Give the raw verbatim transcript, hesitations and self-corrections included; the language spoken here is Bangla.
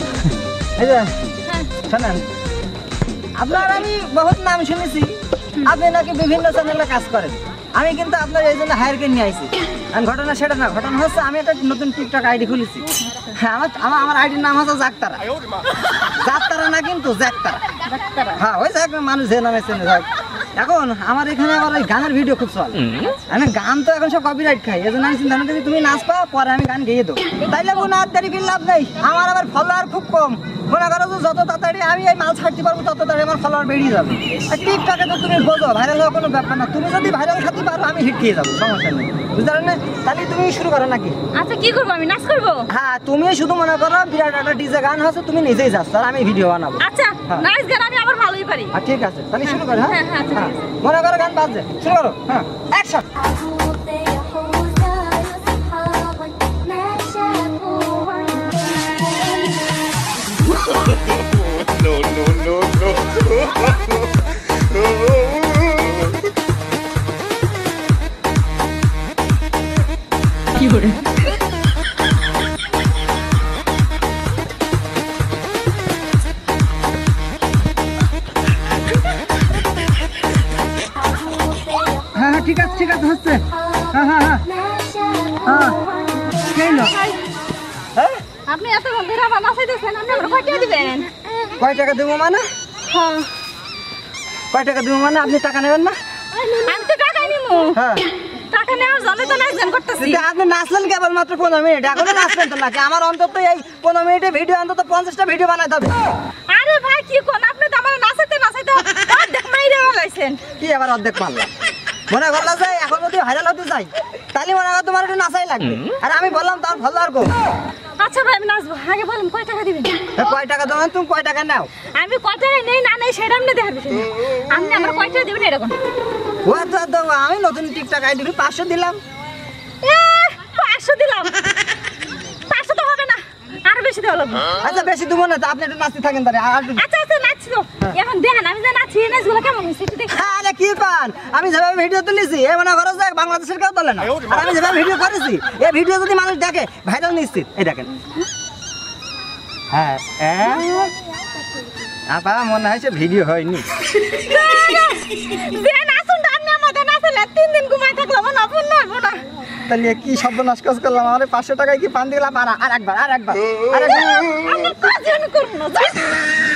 এই যে শুনেন, আপনার আমি বহুত নাম শুনেছি, আপনি নাকি বিভিন্ন চ্যানেলে কাজ করেন। আমি কিন্তু আপনার এই জন্য হায়ার করে নিয়ে আইছি। আর ঘটনা সেটা না, ঘটনা হচ্ছে আমি একটা নতুন টিকটক আইডি খুলেছি। হ্যাঁ, আমার আমার আইডির নাম হচ্ছে জাকতারা। জাকতারা না কিন্তু জাকতারা। হ্যাঁ, ওই যাক মানুষ যে নামে চেনে যাক। এখন আমার এখানে আবার ওই গানের ভিডিও খুব চলে। আমি গান তো এখন সব কপিরাইট খাই, এই জন্য আমি চিন্তা করছি তুমি নাচবা, পরে আমি গান গেয়ে দেবো। তাইলে কোনো আর দেরি করে লাভ নেই। আমার আবার ফলোয়ার খুব কম। মনে করো যে যত তাড়াতাড়ি আমি এই মাল ছাড়তে পারবো তত তাড়াতাড়ি আমার ফলোয়ার বেরিয়ে যাবে। আর টিকটকে তো তুমি বোঝো ভাইরাল হওয়া কোনো ব্যাপার না। তুমি যদি ভাইরাল খেতে পারো আমি হিট খেয়ে যাবো, সমস্যা নেই, বুঝতে পারলে না? তাহলে তুমি শুরু করো নাকি? আচ্ছা, কি করবো আমি? নাচ করবো? হ্যাঁ, তুমি শুধু মনে করো বিরাট একটা ডিজে গান হচ্ছে, তুমি নিজেই যাচ্ছ আর আমি ভিডিও বানাবো। আচ্ছা, নাচ গান আমি আবার ভালোই পারি। আর ঠিক আছে, তাহলে শুরু করো। হ্যাঁ হ্যাঁ, হ্যাঁ, মনে করো গান বাজছে, শুরু করো। হ্যাঁ, action. No, no, no, no. কি করে? হ্যাঁ হ্যাঁ, ঠিক আছে ঠিক আছে, হচ্ছে। হ্যাঁ হ্যাঁ হ্যাঁ হ্যাঁ, কেন? হ্যাঁ, আপনি এত ধরে আমার নাচাইতেছেন, আপনি আমার কয় টাকা দিবেন? কয় টাকা দেবো মানে? হ্যাঁ, কয় টাকা দেবো মানে? আপনি টাকা নেবেন না? আমি তো টাকাই নিবো। হ্যাঁ, টাকা নেওয়ার জন্য তো নাচ গান করতেছি। কিন্তু আপনি নাচলেন কেবল মাত্র পনেরো মিনিট, এখনো নাচলেন তো নাকি? আমার অন্তত এই পনেরো মিনিটে ভিডিও অন্তত পঞ্চাশটা ভিডিও বানাতে হবে। আরে ভাই, কি কোন আপনি তো আমার নাচাইতে নাচাইতে অর্ধেক মাইরে ফেলাইছেন। কি আবার অর্ধেক পারলাম? মনে করলা যে এখন যদি ভাইরাল হতে যাই তাহলে মনে করো তোমার একটু নাচাই লাগবে, আর আমি বললাম তার ভালো আর কম। আচ্ছা ভাই, আমি নাচবো, আগে বলেন কয় টাকা দিবেন? কয় টাকা দেবেন? তুমি কয় টাকা নাও? আমি কয় টাকা নেই না নেই সেটা আপনি দেখার বিষয় না। আপনি আমার কয় টাকা দিবেন এরকম? ও তো দেবো, আমি নতুন টিকটক আইডি পাঁচশো দিলাম। এ, পাঁচশো দিলাম? পাঁচশো তো হবে না, আরো বেশি দেওয়া লাগবে। আচ্ছা, বেশি দেবো না, আপনি একটু নাচতে থাকেন তাহলে। আর আচ্ছা আচ্ছা, নাচছি তো। এখন দেখেন আমি যে নাচি, এই নাচগুলো কেমন হয়েছে একটু দেখেন। আরে কি পান, আমি যেভাবে ভিডিও তুলেছি এ মনে করো যে বাংলাদেশের কেউ তোলে না। আর আমি যেভাবে ভিডিও করেছি এই ভিডিও যদি মানুষ দেখে ভাইরাল নিশ্চিত। এই দেখেন। হ্যাঁ, আপা মনে হয় ভিডিও হয়নি। যে নাচুন আপনি আমাদের নাচলে তিন দিন ঘুমাই থাকলাম না, ফোন নড়বো না। তাহলে কি সর্বনাশ কাজ করলাম? আমার পাঁচশো টাকায় কি পান দিলাম? আর আর একবার আর একবার আর একবার আমি কাজ করবো না।